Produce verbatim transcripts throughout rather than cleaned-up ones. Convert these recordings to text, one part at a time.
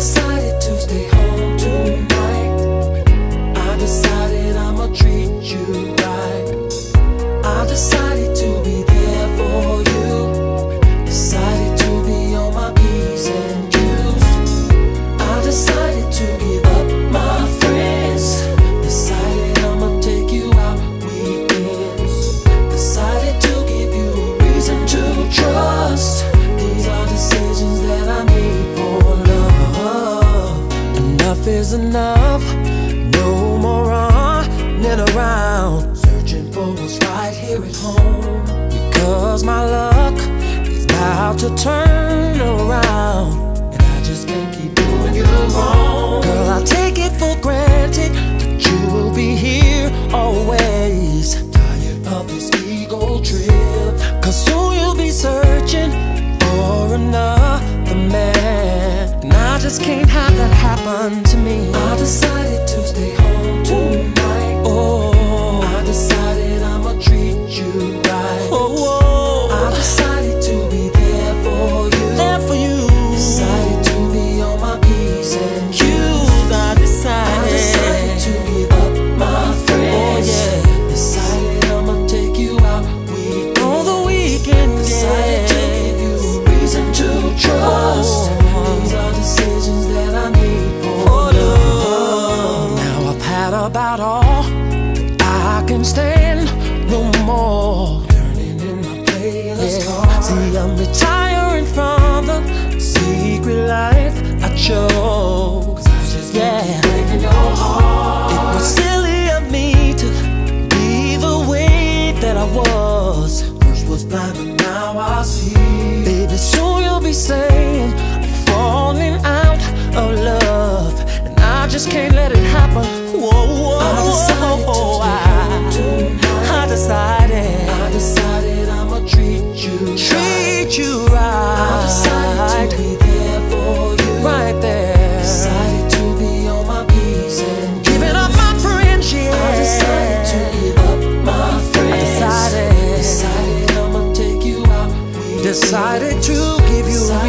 decided to stay home tonight. I decided I'ma treat you right. I decided to be there for you. Decided to be on my P's and Q's. I decided to give up my friends. Decided I'ma take you out weekends. Decided to give you a reason to trust. These are decisions that I made for love. Enough is enough. No more running around searching for what's right here at home. Because my luck is about to turn around, and I just can't keep doing you wrong. Girl, I take it for granted that you will be here always. Tired of this ego trip, cause soon you'll be searching for another man, and I just can't have that happen to me. I decided to stay home tonight. Oh, I decided I'ma treat you right. Oh, oh. I decided to be there for you. There for you. Decided to be on my P's and Q's. I decided. I decided to give up my friends. Oh, yeah. Decided I'ma take you out weekend. On the weekend. Decided yeah. to give you a reason to trust. Oh. These are decisions that I made for, for love. Now I've had about all that I can stand, no more. Turning in my playlist yeah. car. See, I'm retiring from the secret life I chose. I just yeah. breaking your heart. It was silly of me to be the way that I was. First was blind, but now I see. Baby, soon you'll be saying falling out of love, and I just can't let it happen. Whoa, whoa, I decided whoa, to stay home tonight. I decided, I decided I'ma treat you, treat right. you right. I decided to be there for you, right there. Decided to be on my P's and giving up my friends, yeah. I decided to give up my friends. I decided, decided I'ma take you out. We decided to give you a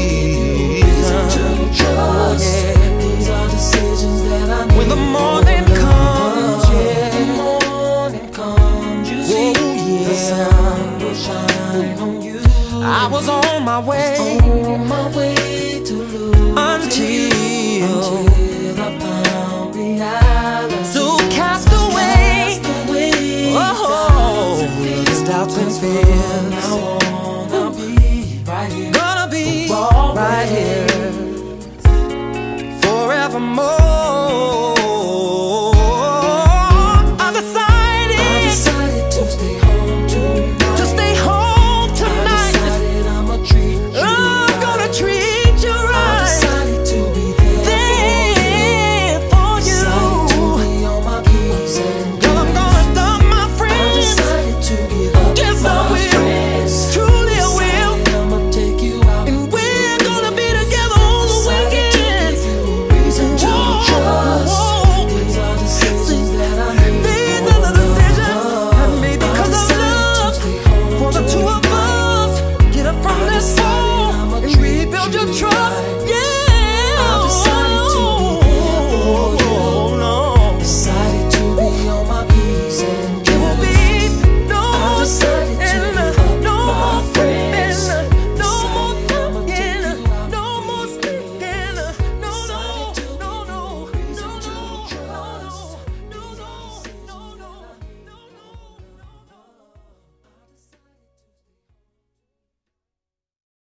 reason to trust. Yeah. These are decisions that I made. When the morning comes, yeah. When the morning comes, you see, yeah. The sun will shine on you. I was on my way, on my way to lose until, until I found reality. So cast away, cast away oh, the doubts and fears. I wanna be right here, gonna be right here forevermore.